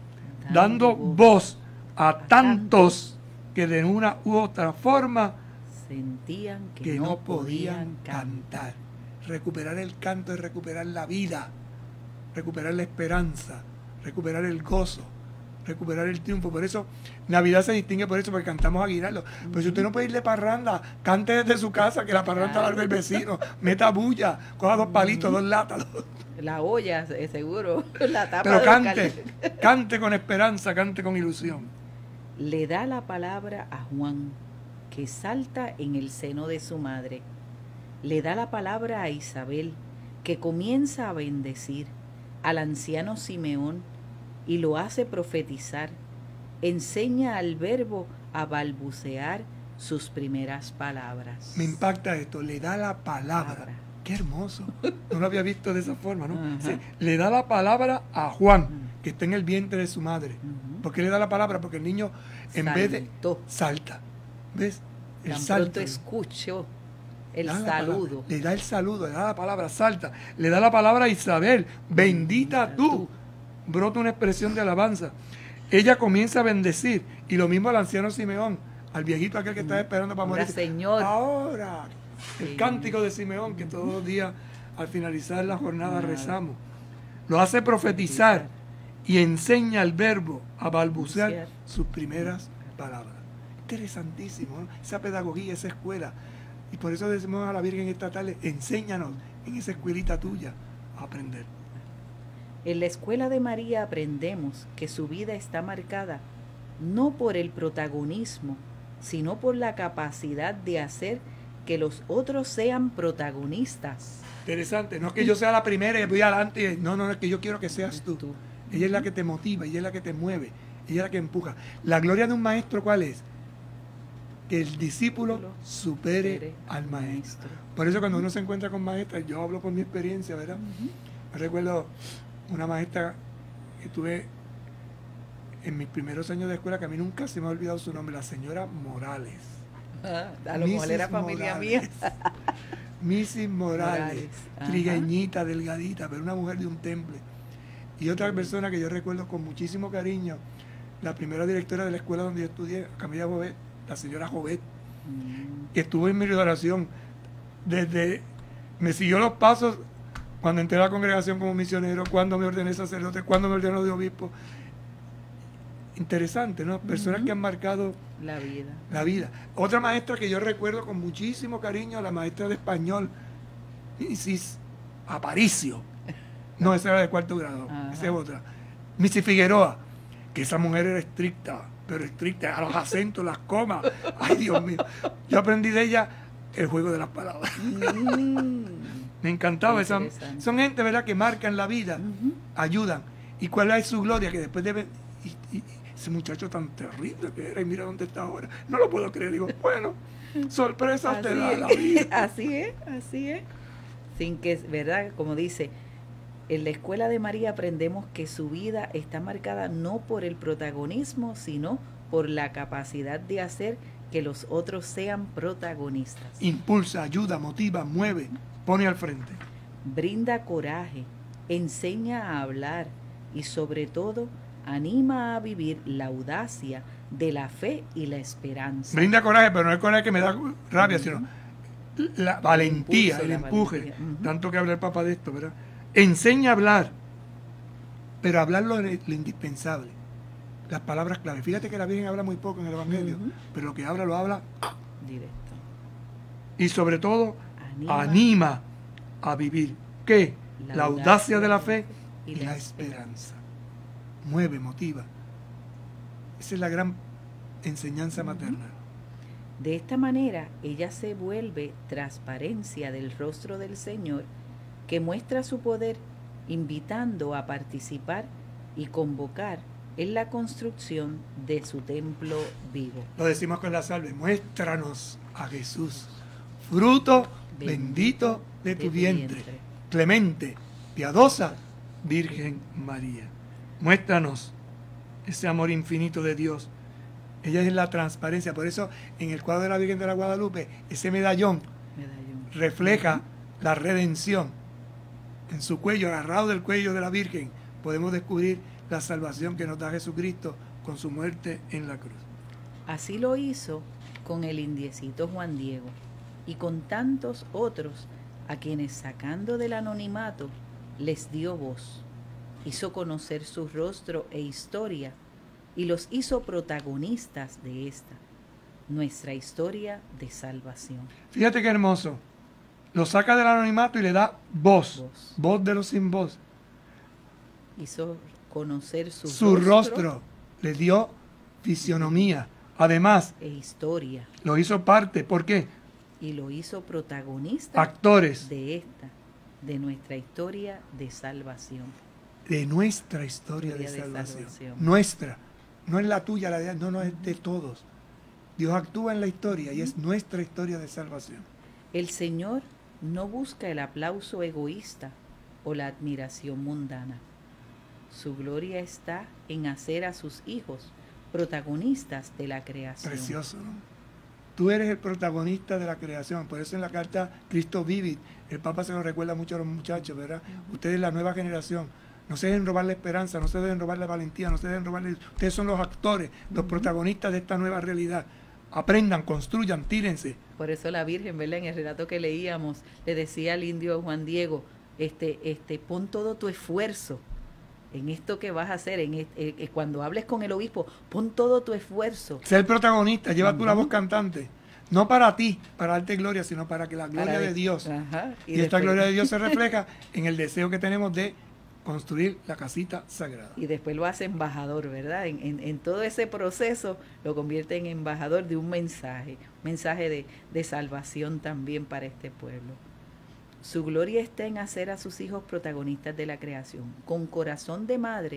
S2: dando voz a tantos que de una u otra forma
S1: sentían
S2: que no podían cantar. Recuperar el canto es recuperar la vida, recuperar la esperanza, recuperar el gozo, recuperar el triunfo. Por eso Navidad se distingue por eso, porque cantamos aguinaldo. Pero si usted no puede ir de parranda, cante desde su casa, que la parranda la haga el vecino, meta bulla, coja 2 palitos, 2 latas.
S1: La olla, seguro, la tapa.
S2: Pero cante con esperanza, cante con ilusión.
S1: Le da la palabra a Juan, que salta en el seno de su madre. Le da la palabra a Isabel, que comienza a bendecir al anciano Simeón y lo hace profetizar. Enseña al verbo a balbucear sus primeras palabras.
S2: Me impacta esto, le da la palabra. Qué hermoso. No lo había visto de esa forma, ¿no? Sí, le da la palabra a Juan, que está en el vientre de su madre. ¿Por qué le da la palabra? Porque el niño, en vez de... salta. ¿Ves? El
S1: Tan
S2: salto.
S1: pronto escucho el saludo.
S2: Le da el saludo, le da la palabra, salta. Le da la palabra a Isabel. Bendita tú. Brota una expresión de alabanza. Ella comienza a bendecir. Y lo mismo al anciano Simeón, al viejito aquel que estaba esperando para morir.
S1: Señor.
S2: Ahora. El cántico de Simeón, que todos los días al finalizar la jornada rezamos. Lo hace profetizar y enseña al verbo a balbucear sus primeras palabras. Interesantísimo, ¿no? Esa pedagogía, esa escuela. Y por eso decimos a la Virgen esta tarde, enséñanos en esa escuelita tuya a aprender.
S1: En la escuela de María aprendemos que su vida está marcada no por el protagonismo, sino por la capacidad de hacer que los otros sean protagonistas.
S2: Interesante, no es que yo sea la primera y voy adelante, no, es que yo quiero que seas tú. Ella es la que te motiva, ella es la que te mueve, ella es la que empuja. La gloria de un maestro, ¿cuál es? Que el discípulo supere al maestro. Por eso cuando uno se encuentra con maestras, yo hablo por mi experiencia, ¿verdad? Me recuerdo una maestra que tuve en mis primeros años de escuela, que a mí nunca se me ha olvidado su nombre, la señora Morales.
S1: A lo mejor era familia mía.
S2: Mrs. Morales,
S1: Ajá.
S2: trigueñita, delgadita, pero una mujer de un temple. Y otra persona que yo recuerdo con muchísimo cariño, la primera directora de la escuela donde yo estudié, Camila Jovet, la señora Jovet, que estuvo en mi oración, me siguió los pasos cuando entré a la congregación como misionero, cuando me ordené sacerdote, cuando me ordenó de obispo. Interesante, ¿no? Personas que han marcado la vida. Otra maestra que yo recuerdo con muchísimo cariño, la maestra de español, Mrs. Aparicio. No, esa era de cuarto grado, esa es otra. Mrs. Figueroa, que esa mujer era estricta, pero estricta, a los acentos, las comas. Ay, Dios mío. Yo aprendí de ella el juego de las palabras. Me encantaba. Son gente, ¿verdad?, que marcan la vida, ayudan. ¿Y cuál es su gloria? Que después deben... ese muchacho tan terrible que era, y mira dónde está ahora. No lo puedo creer. Digo, bueno, sorpresas te da la vida.
S1: Así es. Sin que, ¿verdad? Como dice, en la escuela de María aprendemos que su vida está marcada no por el protagonismo, sino por la capacidad de hacer que los otros sean protagonistas.
S2: Impulsa, ayuda, motiva, mueve, pone al frente.
S1: Brinda coraje, enseña a hablar y sobre todo anima a vivir la audacia de la fe y la esperanza.
S2: Brinda coraje, pero no es coraje que me da rabia, sino la valentía, el empuje. Tanto que habla el Papa de esto, ¿verdad? Enseña a hablar, pero hablar lo indispensable. Las palabras clave. Fíjate que la Virgen habla muy poco en el Evangelio, pero lo que habla, lo habla
S1: directo.
S2: Y sobre todo, anima a vivir. ¿Qué? La audacia de la fe y la esperanza. Mueve, motiva. Esa es la gran enseñanza materna.
S1: De esta manera, ella se vuelve transparencia del rostro del Señor, que muestra su poder, invitando a participar y convocar en la construcción de su templo vivo.
S2: Lo decimos con la salve: muéstranos a Jesús, fruto bendito de tu vientre, clemente, piadosa Virgen María. Muéstranos ese amor infinito de Dios. Ella es la transparencia. Por eso en el cuadro de la Virgen de la Guadalupe, ese medallón refleja la redención. En su cuello, agarrado del cuello de la Virgen, podemos descubrir la salvación que nos da Jesucristo con su muerte en la cruz.
S1: Así lo hizo con el indiecito Juan Diego y con tantos otros a quienes, sacando del anonimato, les dio voz. Hizo conocer su rostro e historia y los hizo protagonistas de esta, nuestra historia de salvación.
S2: Fíjate qué hermoso. Lo saca del anonimato y le da voz. Voz de los sin voz.
S1: Hizo conocer
S2: su rostro. Le dio fisionomía. Además,
S1: e historia.
S2: Lo hizo parte. ¿Por qué?
S1: Y lo hizo protagonista.
S2: Actores.
S1: De nuestra historia de salvación.
S2: De nuestra historia de salvación. Nuestra. No es la tuya, la de Dios. No, es de todos. Dios actúa en la historia y es nuestra historia de salvación.
S1: El Señor no busca el aplauso egoísta o la admiración mundana. Su gloria está en hacer a sus hijos protagonistas de la creación.
S2: Precioso, ¿no? Tú eres el protagonista de la creación. Por eso en la carta Cristo Vivit, el Papa se lo recuerda mucho a los muchachos, ¿verdad? Ustedes, la nueva generación, no se deben robar la esperanza, no se deben robar la valentía, no se deben robar... Ustedes son los actores, los protagonistas de esta nueva realidad. Aprendan, construyan, tírense.
S1: Por eso la Virgen, ¿verdad?, en el relato que leíamos, le decía al indio Juan Diego, pon todo tu esfuerzo en esto que vas a hacer, cuando hables con el obispo, pon todo tu esfuerzo.
S2: Sé el protagonista, lleva tú la voz cantante. No para ti, para darte gloria, sino para que la gloria de Dios. Y esta gloria de Dios se refleja en el deseo que tenemos de construir la casita sagrada.
S1: Y después lo hace embajador, ¿verdad? En todo ese proceso lo convierte en embajador de un mensaje de salvación también para este pueblo. Su gloria está en hacer a sus hijos protagonistas de la creación. Con corazón de madre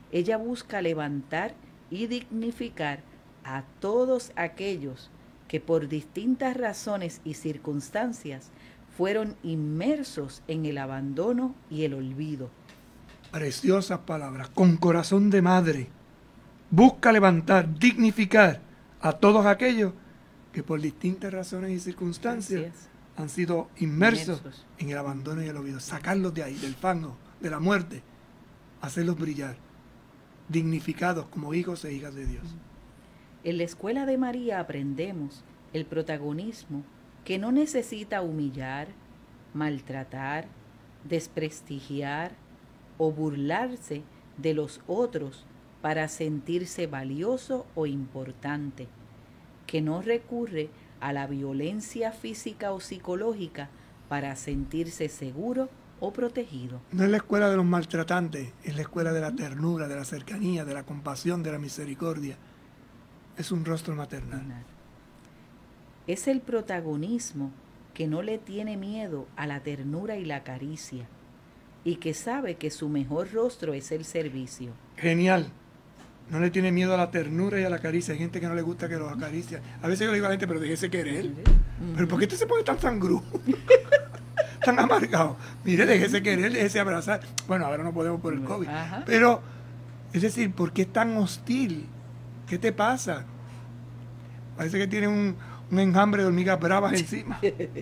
S1: ella busca levantar y dignificar a todos aquellos que por distintas razones y circunstancias fueron inmersos en el abandono y el olvido.
S2: Preciosas palabras, con corazón de madre. Busca levantar, dignificar a todos aquellos que por distintas razones y circunstancias han sido inmersos en el abandono y el olvido. Sacarlos de ahí, del fango, de la muerte, hacerlos brillar, dignificados como hijos e hijas de Dios.
S1: En la escuela de María aprendemos el protagonismo que no necesita humillar, maltratar, desprestigiar o burlarse de los otros para sentirse valioso o importante, que no recurre a la violencia física o psicológica para sentirse seguro o protegido.
S2: No es la escuela de los maltratantes, es la escuela de la ternura, de la cercanía, de la compasión, de la misericordia. Es un rostro maternal.
S1: Es el protagonismo que no le tiene miedo a la ternura y la caricia, y que sabe que su mejor rostro es el servicio.
S2: Genial. No le tiene miedo a la ternura y a la caricia. Hay gente que no le gusta que los acaricia. A veces yo le digo a la gente, pero déjese querer. ¿Pero por qué usted se pone tan sangrú? Tan amargado. Mire, déjese querer, déjese abrazar. Bueno, ahora no podemos por el COVID.
S1: Ajá.
S2: Pero, es decir, ¿por qué es tan hostil? ¿Qué te pasa? Parece que tiene un enjambre de hormigas bravas encima.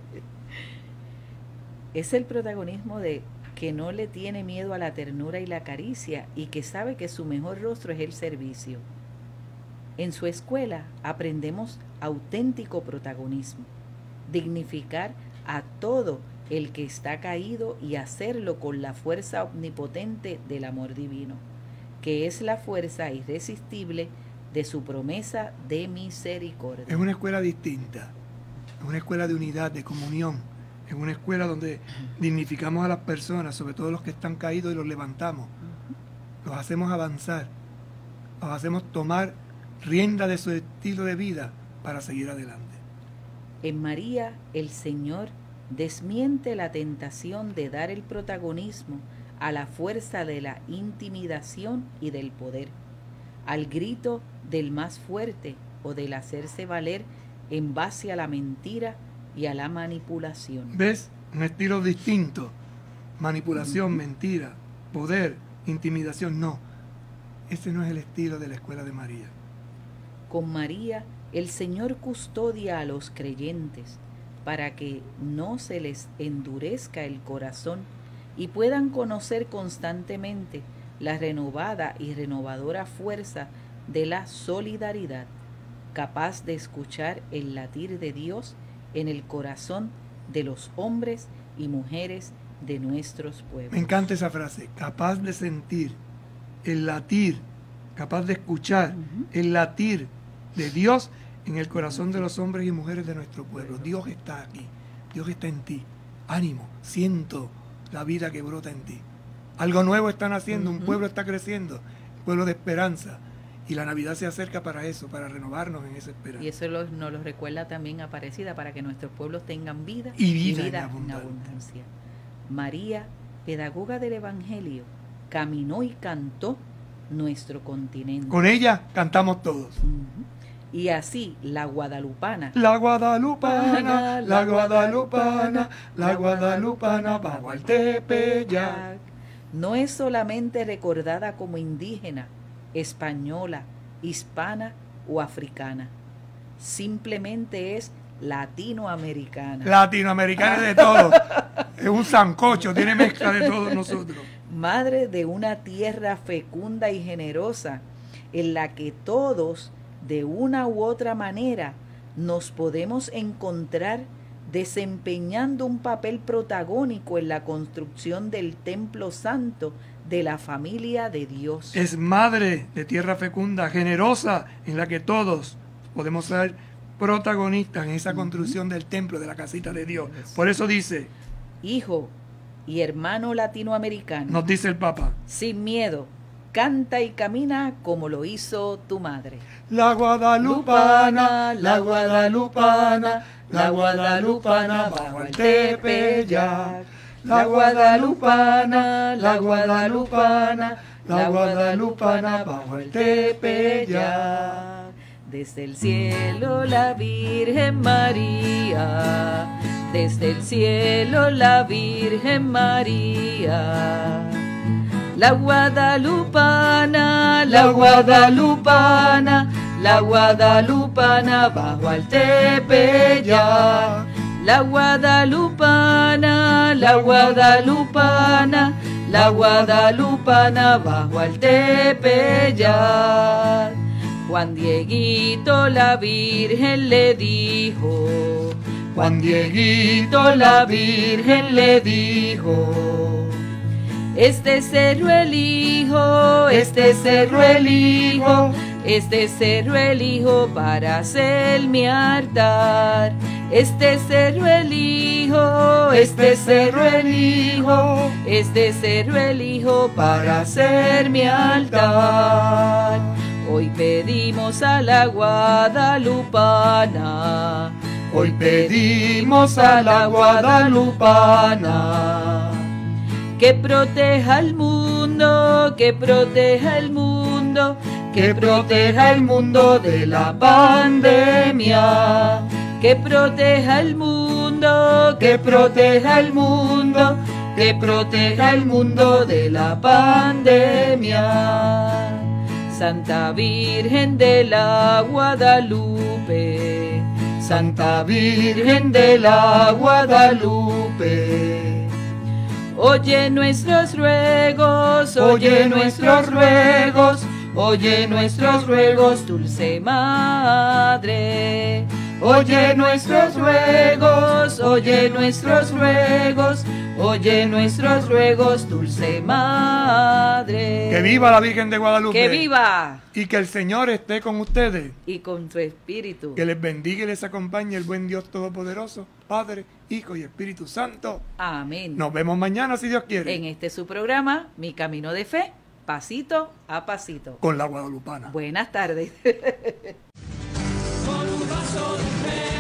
S1: Es el protagonismo de que no le tiene miedo a la ternura y la caricia y que sabe que su mejor rostro es el servicio. En su escuela aprendemos auténtico protagonismo, dignificar a todo el que está caído y hacerlo con la fuerza omnipotente del amor divino, que es la fuerza irresistible de su promesa de misericordia.
S2: Es una escuela distinta, es una escuela de unidad, de comunión. Es una escuela donde dignificamos a las personas, sobre todo los que están caídos, y los levantamos. Los hacemos avanzar, los hacemos tomar rienda de su estilo de vida para seguir adelante.
S1: En María, el Señor desmiente la tentación de dar el protagonismo a la fuerza de la intimidación y del poder, al grito del más fuerte o del hacerse valer en base a la mentira y a la manipulación.
S2: ¿Ves? Un estilo distinto. Manipulación, mentira, poder, intimidación. No, ese no es el estilo de la escuela de María.
S1: Con María, el Señor custodia a los creyentes para que no se les endurezca el corazón y puedan conocer constantemente la renovada y renovadora fuerza de la solidaridad, capaz de escuchar el latir de Dios en el corazón de los hombres y mujeres de nuestros pueblos.
S2: Me encanta esa frase, capaz de sentir el latir, capaz de escuchar el latir de Dios en el corazón de los hombres y mujeres de nuestro pueblo. Dios está aquí, Dios está en ti. Ánimo, siento la vida que brota en ti. Algo nuevo están haciendo, un pueblo está creciendo, un pueblo de esperanza. Y la Navidad se acerca para eso, para renovarnos en esa esperanza.
S1: Y eso nos lo recuerda también Aparecida, para que nuestros pueblos tengan vida
S2: y vida
S1: en abundancia. María, pedagoga del Evangelio, caminó y cantó nuestro continente.
S2: Con ella cantamos todos.
S1: Y así la guadalupana.
S2: La guadalupana, la guadalupana, la guadalupana, bajo al Tepeyac.
S1: No es solamente recordada como indígena, española, hispana o africana. Simplemente es latinoamericana.
S2: Latinoamericana de todo. Es un sancocho, tiene mezcla de todos nosotros.
S1: Madre de una tierra fecunda y generosa, en la que todos, de una u otra manera, nos podemos encontrar desempeñando un papel protagónico en la construcción del templo santo de la familia de Dios.
S2: Es madre de tierra fecunda, generosa, en la que todos podemos ser protagonistas en esa construcción del templo, de la casita de Dios. Por eso dice,
S1: hijo y hermano latinoamericano,
S2: nos dice el Papa,
S1: sin miedo, canta y camina como lo hizo tu madre.
S2: La guadalupana, la guadalupana, la guadalupana, bajo el Tepeyac. La guadalupana, la guadalupana, la guadalupana bajo el Tepeyac.
S1: Desde el cielo la Virgen María, desde el cielo la Virgen María. La guadalupana, la guadalupana, la guadalupana bajo al Tepeyac. La guadalupana, la guadalupana, la guadalupana bajo al Tepeyac. Juan Dieguito la Virgen le dijo, Juan Dieguito la Virgen le dijo, este cerro elijo, este cerro elijo, este cerro elijo para hacer mi altar. Este cerro elijo, este cerro elijo, este cerro elijo para hacer mi altar. Hoy pedimos a la guadalupana, hoy pedimos a la guadalupana, que proteja el mundo, que proteja el mundo, que proteja el mundo de la pandemia, que proteja el mundo, que proteja el mundo, que proteja el mundo de la pandemia. Santa Virgen de la Guadalupe, Santa Virgen de la Guadalupe, oye nuestros ruegos, oye nuestros ruegos, oye nuestros ruegos, dulce Madre. Oye nuestros ruegos, oye nuestros ruegos, oye nuestros ruegos, dulce Madre.
S2: Que viva la Virgen de Guadalupe.
S1: Que viva.
S2: Y que el Señor esté con ustedes.
S1: Y con tu espíritu.
S2: Que les bendiga y les acompañe el buen Dios Todopoderoso, Padre, Hijo y Espíritu Santo.
S1: Amén.
S2: Nos vemos mañana si Dios quiere.
S1: En este su programa, Mi Camino de Fe, pasito a pasito.
S2: Con la Guadalupana.
S1: Buenas tardes.
S3: Con un vaso de fe.